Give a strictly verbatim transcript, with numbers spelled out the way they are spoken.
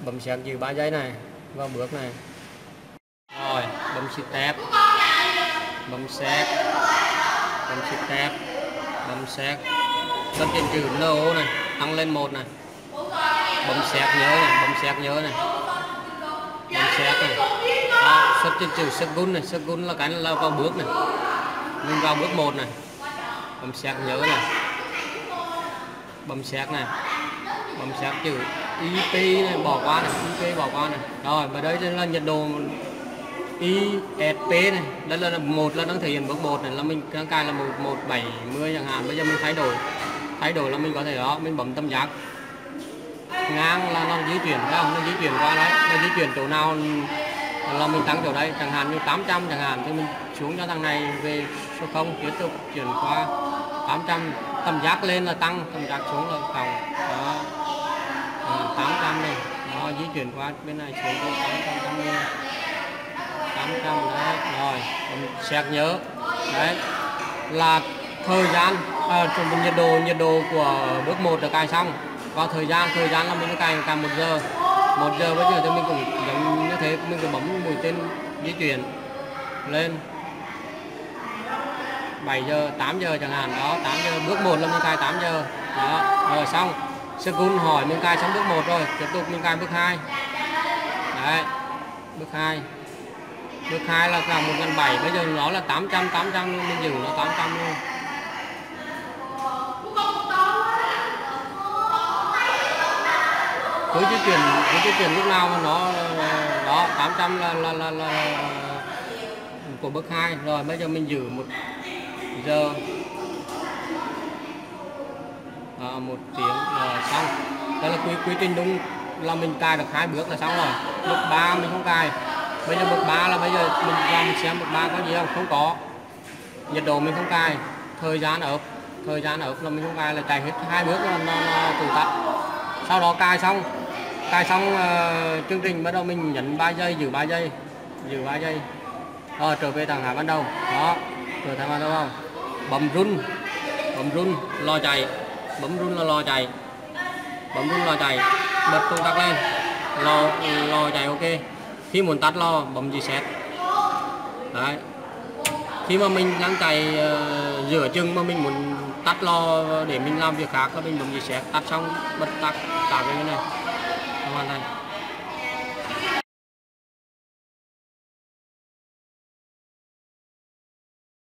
Bấm xét giữ ba giây này vào bước này. Rồi bấm shift tab, bấm xét, bấm shift tab, bấm xét, bấm trên chữ en o này tăng lên một này, bấm xét nhớ này, bấm xét nhớ này, bấm xét này. Đó, xuất trên chữ second này, second là cái là vào bước này, mình vào bước một này, bấm xét nhớ này, bấm xét này, bấm xét chữ i pê này, bỏ qua này, i pê bỏ qua này. Rồi và đây là nhiệt độ i ét pê này, đây là một là đang thể hiện bước một này, là mình đang cài là một một bảy mươi chẳng hạn. Bây giờ mình thay đổi, thay đổi là mình có thể đó, mình bấm tam giác ngang là nó di chuyển ra, nó di chuyển qua đấy, nó di chuyển chỗ nào là mình tăng chỗ đấy, chẳng hạn như tám trăm chẳng hạn thì mình xuống cho thằng này về số không, tiếp tục chuyển qua tám trăm, tam giác lên là tăng, tam giác xuống là cộng. Đó à, tám trăm này, nó di chuyển qua bên này xuống tới tám trăm mươi, tám trăm đấy. Rồi xét nhớ đấy là thời gian à, nhiệt độ nhiệt độ của bước một được cài xong. Vào thời gian thời gian là mình cài cài một giờ, một giờ bây giờ thì mình cũng giống như thế, mình cũng bấm mũi tên di chuyển lên bảy giờ, tám giờ chẳng hạn. Đó, tám giờ bước một là mình cài tám giờ. Đó, rồi xong. Second hỏi mình cài xong bước một rồi, tiếp tục mình cài bước hai. Đấy, bước hai. Bước hai là cả một nghìn bảy trăm, bây giờ nó là tám trăm, tám trăm luôn, mình giữ nó tám trăm luôn. Cứ di chuyển, cứ di chuyển lúc nào mà nó đó tám trăm là là là, là của bước hai. Rồi bây giờ mình giữ một giờ à, một tiếng rồi xong. Đây là quy quy trình đúng là mình cài được hai bước là xong rồi. Bước ba mình không cài. Bây giờ bước ba là bây giờ mình làm mình xem bước ba có gì không? Không có. Nhiệt độ mình không cài, thời gian ốp, thời gian ốp là mình không cài, là chạy hết hai bước là nó, nó tự tắt. Sau đó cài xong, cài xong uh, chương trình bắt đầu mình nhấn ba giây, giữ ba giây, giữ ba giây. Rồi trở về trạng thái ban đầu. Đó, trở thành ban đầu không? Bấm run, bấm run lo chạy, bấm run là lo chạy, bấm run lo chạy, bật công tắc lên, lo lo chạy ok. Khi muốn tắt lo bấm reset. Đấy. Khi mà mình đang chạy uh, giữa chừng mà mình muốn tắt lo để mình làm việc khác là mình bấm reset, tắt xong bật tắt cả cái này hoàn thành.